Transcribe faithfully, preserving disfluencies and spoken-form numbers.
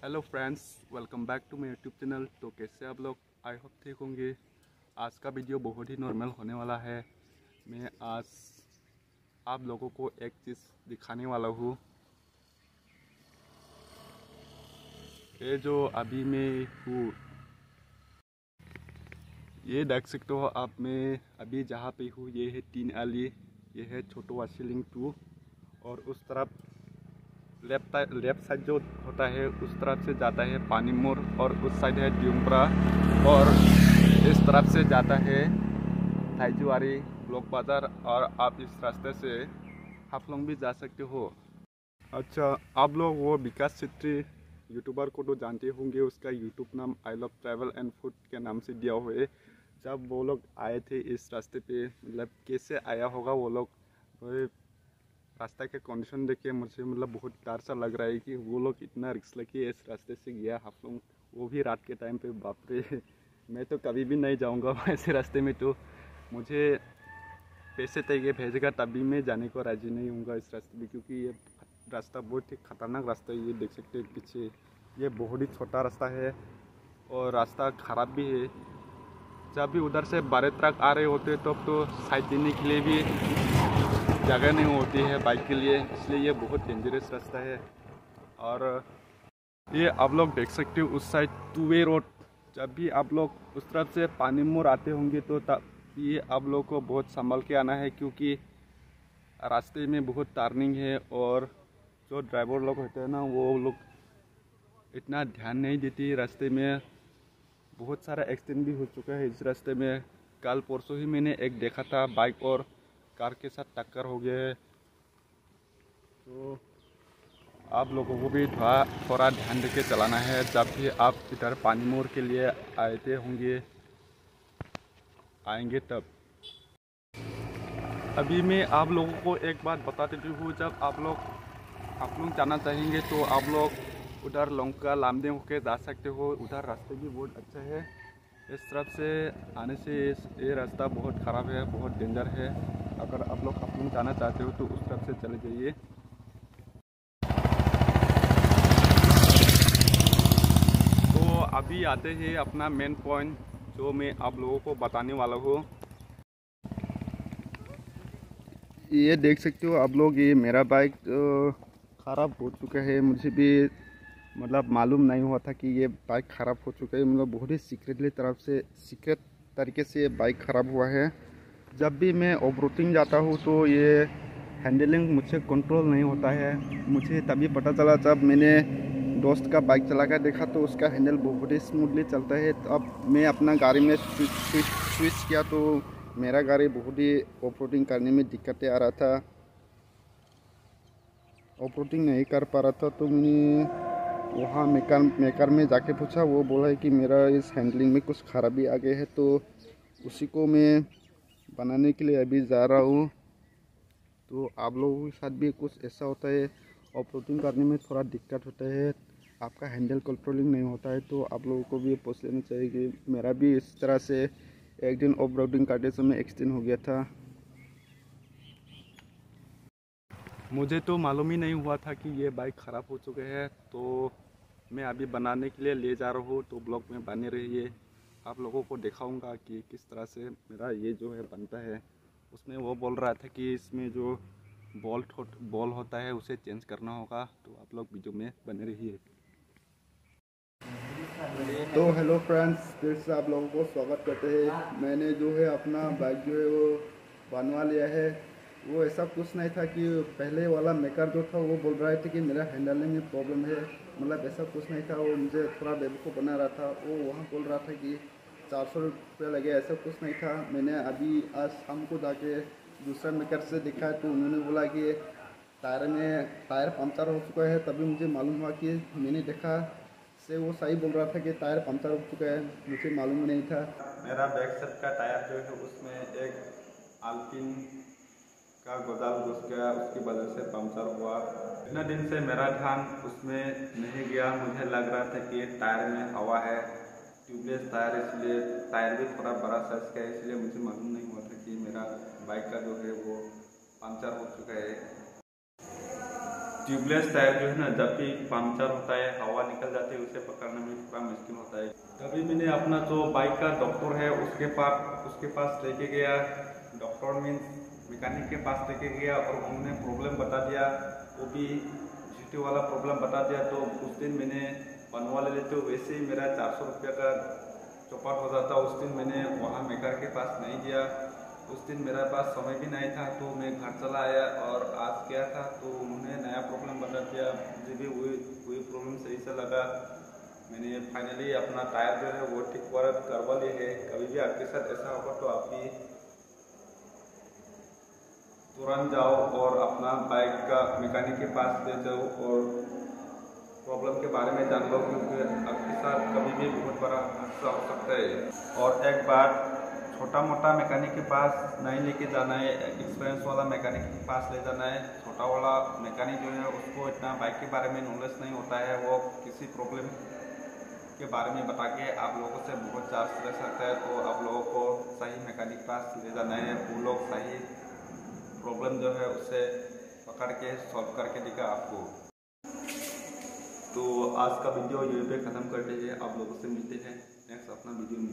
Hello friends, welcome back to my YouTube channel. तो कैसे आप लोग? आई होप ठीक होंगे। आज का वीडियो बहुत ही नॉर्मल होने वाला है। मैं आज आप लोगों को एक चीज़ दिखाने वाला हूँ। ये जो अभी मैं हूँ, ये देख सकते हो आप। मैं अभी जहाँ पे हूँ ये है तीन आली, ये है छोटो वाशिलिंग टू। और उस तरफ लेफ्ट लेफ्ट साइड जो होता है उस तरफ से जाता है पानी मोर, और उस साइड है ड्यूम्परा, और इस तरफ से जाता है थाईजुआरी ब्लॉक बाज़ार। और आप इस रास्ते से हाफलोंग भी जा सकते हो। अच्छा, आप लोग वो विकास छेत्री यूट्यूबर को तो जानते होंगे। उसका यूट्यूब नाम I love travel and food के नाम से दिया हुआ है। जब वो लोग आए थे इस रास्ते पे, मतलब कैसे आया होगा वो लोग, तो रास्ता के कंडीशन देखिए मुझे मतलब बहुत डर सा लग रहा है कि वो लोग इतना रिस्क लेके इस रास्ते से गया हाफलोंग, वो भी रात के टाइम पे। बाप रे, मैं तो कभी भी नहीं जाऊंगा ऐसे रास्ते में। तो मुझे पैसे तय भेजेगा तभी मैं जाने को राजी नहीं हूँगा इस रास्ते में, क्योंकि ये रास्ता बहुत ही खतरनाक रास्ता है। ये देख सकते हैं पीछे, ये बहुत ही छोटा रास्ता है और रास्ता ख़राब भी है। जब भी उधर से बारह ट्रक आ रहे होते तब तो साइड देने के लिए भी जगह नहीं होती है बाइक के लिए, इसलिए ये बहुत डेंजरस रास्ता है। और ये आप लोग देख सकते हो उस साइड टू वे रोड। जब भी आप लोग उस तरफ से पानी मोर आते होंगे तो तब ये आप लोग को बहुत संभल के आना है, क्योंकि रास्ते में बहुत टर्निंग है। और जो ड्राइवर लोग होते हैं ना, वो लोग इतना ध्यान नहीं देती रास्ते में। बहुत सारा एक्सीडेंट भी हो चुका है इस रास्ते में। कल परसों ही मैंने एक देखा था, बाइक और कार के साथ टक्कर हो गया है। तो आप लोगों को भी थोड़ा थोड़ा ध्यान देके चलाना है जब भी आप इधर पानी मोर के लिए आते होंगे आएंगे तब। अभी मैं आप लोगों को एक बात बता देती हूँ, जब आप लोग आप लोग जाना चाहेंगे तो आप लोग उधर लंका लामदे होके जा सकते हो। उधर रास्ते भी बहुत अच्छा है। इस तरफ से आने से ये रास्ता बहुत ख़राब है, बहुत डेंजर है। अगर आप लोग आप लोग जाना चाहते हो तो उस तरफ से चले जाइए। तो अभी आते हैं अपना मेन पॉइंट, जो मैं आप लोगों को बताने वाला हूँ। ये देख सकते हो आप लोग, ये मेरा बाइक ख़राब हो चुका है। मुझे भी मतलब मालूम नहीं हुआ था कि ये बाइक ख़राब हो चुका है। मतलब बहुत ही सीक्रेटली तरफ से सीक्रेट तरीके से ये बाइक ख़राब हुआ है। जब भी मैं ऑफ रोडिंग जाता हूँ तो ये हैंडलिंग मुझसे कंट्रोल नहीं होता है। मुझे तभी पता चला जब मैंने दोस्त का बाइक चला कर देखा, तो उसका हैंडल बहुत ही स्मूथली चलता है। तो अब मैं अपना गाड़ी में स्विच स्विच स्विच किया तो मेरा गाड़ी बहुत ही ऑफ रोडिंग करने में दिक्कतें आ रहा था, ऑफ रोडिंग नहीं कर पा रहा था। तो मैंने वहाँ मेकर मेकर में जाके पूछा, वो बोला है कि मेरा इस हैंडलिंग में कुछ खराबी आ गई है। तो उसी को मैं बनाने के लिए अभी जा रहा हूँ। तो आप लोगों के साथ भी कुछ ऐसा होता है, ऑफ रोडिंग करने में थोड़ा दिक्कत होता है, आपका हैंडल कंट्रोलिंग नहीं होता है, तो आप लोगों को भी पूछ लेना चाहिए कि मेरा भी इस तरह से एक दिन ऑफ रोडिंग करते समय एक्सीडेंट हो गया था। मुझे तो मालूम ही नहीं हुआ था कि ये बाइक ख़राब हो चुके हैं। तो मैं अभी बनाने के लिए ले जा रहा हूँ, तो ब्लॉग में बने रहिए। आप लोगों को दिखाऊंगा कि किस तरह से मेरा ये जो है बनता है। उसमें वो बोल रहा था कि इसमें जो बॉल्ट हो बॉल होता है उसे चेंज करना होगा। तो आप लोग वीडियो में बने रहिए। तो हेलो फ्रेंड्स, फिर से आप लोगों को स्वागत करते हैं। मैंने जो है अपना बाइक जो है वो बनवा लिया है। वो ऐसा कुछ नहीं था कि पहले वाला मेकर जो था वो बोल रहा था कि मेरा हैंडलिंग में प्रॉब्लम है, मतलब ऐसा कुछ नहीं था। वो मुझे थोड़ा बेवकूफ़ बना रहा था। वो वहाँ बोल रहा था कि चार सौ रुपये लगे, ऐसा कुछ नहीं था। मैंने अभी आज शाम को जाके दूसरा मेकर से दिखाया तो उन्होंने बोला कि टायर में टायर पंचर हो चुका है। तभी मुझे मालूम हुआ कि मैंने देखा से वो सही बोल रहा था कि टायर पंचर हो चुका है, मुझे मालूम ही नहीं था। मेरा बैक साइड का टायर जो है उसमें एक आल्पिन का गोदाल घुस गया, उसकी वजह से पंचर हुआ। इतना दिन से मेरा ध्यान उसमें नहीं गया। मुझे लग रहा था कि टायर में हवा है, ट्यूबलेस टायर, इसलिए टायर भी थोड़ा बड़ा साइज का है, इसलिए मुझे मालूम नहीं हुआ था कि मेरा बाइक का जो है वो पंचर हो चुका है। ट्यूबलेस टायर जो है ना, जब भी पंचर होता है, हवा निकल जाती है, उसे पकड़ने में थोड़ा मुश्किल होता है। तभी मैंने अपना जो बाइक का डॉक्टर है उसके पास उसके पास लेके गया। डॉक्टर मीन्स मैकेनिक के पास लेके गया और उन्होंने प्रॉब्लम बता दिया, वो भी जीटी वाला प्रॉब्लम बता दिया। तो उस दिन मैंने बनवा ले लेते, वैसे ही मेरा चार सौ रुपये का चौपट हो जाता। उस दिन मैंने वहाँ मैकेनिक के पास नहीं गया, उस दिन मेरे पास समय भी नहीं था, तो मैं घर चला आया और आज गया था तो उन्होंने नया प्रॉब्लम बता दिया। मुझे भी वही वही प्रॉब्लम सही से लगा। मैंने फाइनली अपना टायर जो है वो ठीक करवा लिए है। कभी भी आपके साथ ऐसा होगा तो आप भी तुरंत जाओ और अपना बाइक का मैकेनिक के पास ले जाओ और प्रॉब्लम के बारे में जान लो, क्योंकि आपके साथ कभी भी बहुत बड़ा हादसा हो सकता है। और एक बार छोटा मोटा मैकेनिक के पास नहीं लेके जाना है, एक्सपीरियंस वाला मैकेनिक के पास ले जाना है। छोटा वाला मैकेनिक जो है उसको इतना बाइक के बारे में नॉलेज नहीं होता है, वो किसी प्रॉब्लम के बारे में बता के आप लोगों से बहुत चार्ज ले सकता है। तो आप लोगों को सही मैकेनिक के पास ले जाना है, वो लोग सही प्रॉब्लम जो है उससे पकड़ के सॉल्व करके देगा आपको। तो आज का वीडियो यहीं पे ख़त्म करते हैं, आप लोगों से मिलते हैं नेक्स्ट अपना वीडियो में।